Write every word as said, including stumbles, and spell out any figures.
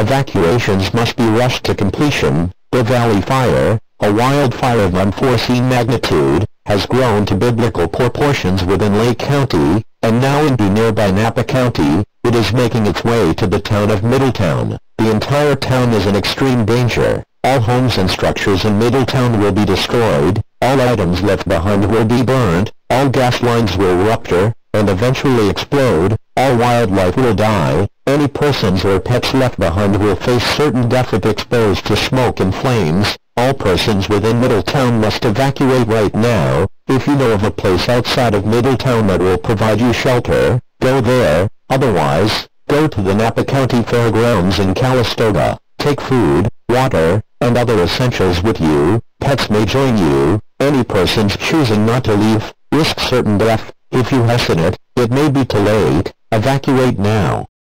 evacuations must be rushed to completion. The Valley Fire, a wildfire of unforeseen magnitude, has grown to biblical proportions within Lake County, and now into nearby Napa County. It is making its way to the town of Middletown. The entire town is in extreme danger. All homes and structures in Middletown will be destroyed, all items left behind will be burned, all gas lines will rupture, and eventually explode, all wildlife will die, any persons or pets left behind will face certain death if exposed to smoke and flames. All persons within Middletown must evacuate right now. If you know of a place outside of Middletown that will provide you shelter, go there. Otherwise, go to the Napa County Fairgrounds in Calistoga. Take food, water, and other essentials with you. Pets may join you. Any persons choosing not to leave risk certain death. If you hasten it, it may be too late. Evacuate now.